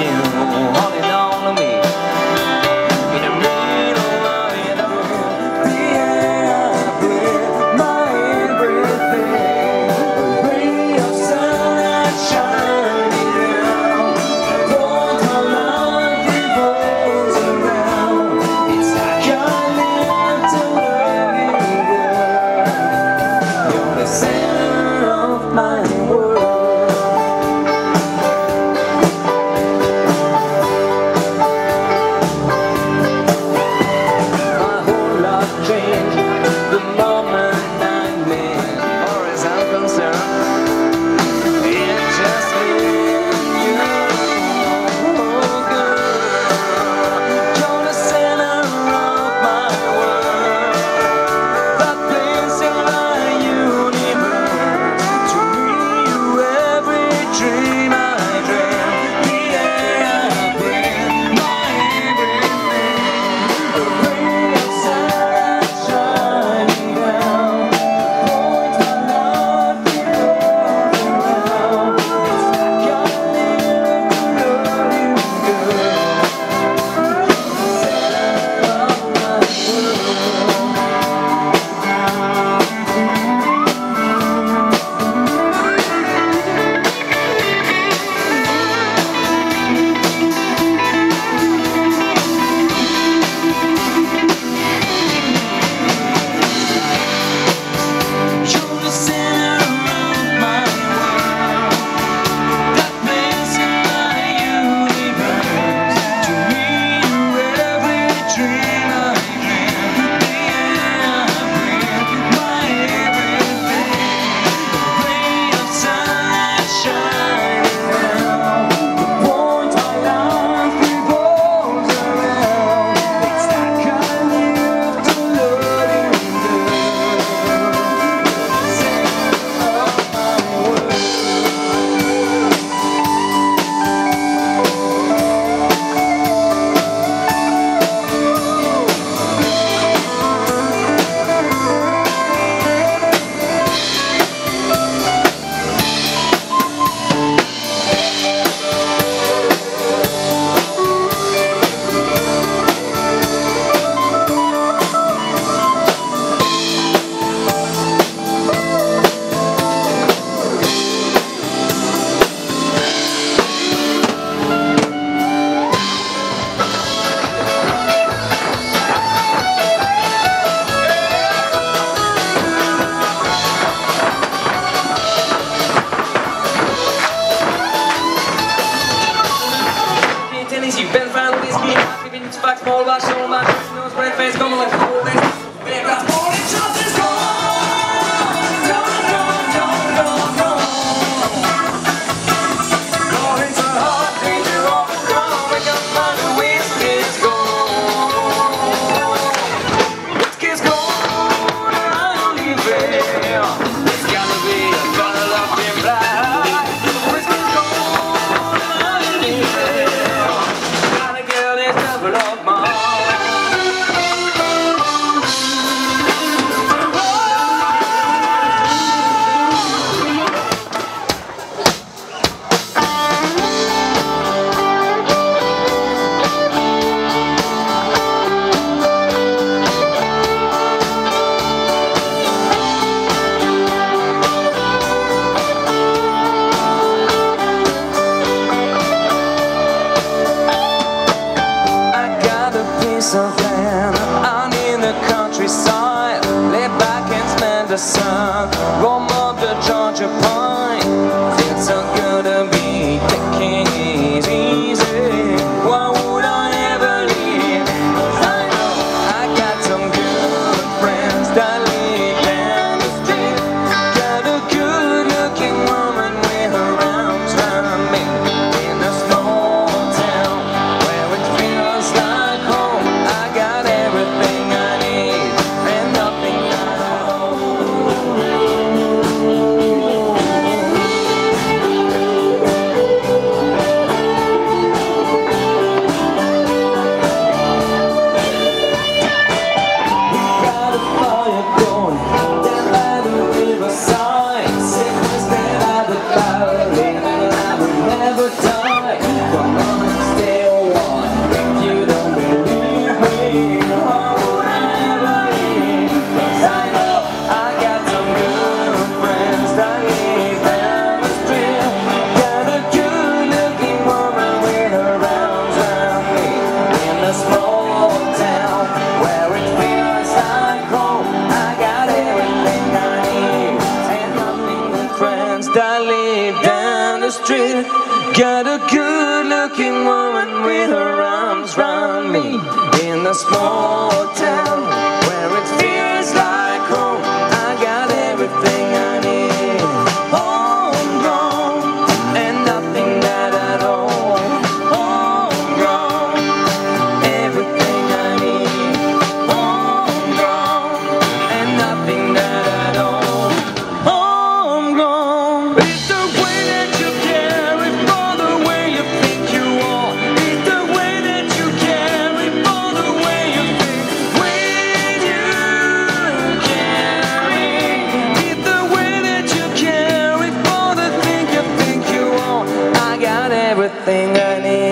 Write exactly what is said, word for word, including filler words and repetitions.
you holding on to me. In the middle of it all, the air I breathe, my everything. A ray of sunlight shining down, both our love revolves around. It's like I live to love you, girl. You're the center of my world. You've been found whiskey, I've been to back small back, show my nose, red face, coming like a cold day. Big glass, morning, just is gone. Gone, gone, gone, gone, gone. Gone into the heart, danger of the crowd. Wake up, find the whiskey's gone. Whiskey's gone, and I'll leave it. It's gotta be a gotta love him black. Whiskey's gone, and I'll leave it. Of mine. Of land out in the countryside, lay back and smell the sun, warm up the Georgia pine. Feels so good to be taking it easy. Why would I ever leave? I know I got some good friends that live down the street. Got a good-looking woman with her arms around me in a small town where it feels like home. Everything I need and nothing I own. good-looking woman with her arms round me in the small town where it feels like home. I got everything I need, homegrown, and nothing that I don't. Homegrown, everything I need, homegrown, and nothing that I don't. Homegrown. It's the way that you care for the way you think you are. It's the way that you care for the way you think. When you carry, it's the way that you care for the thing you think you are. I got everything I need.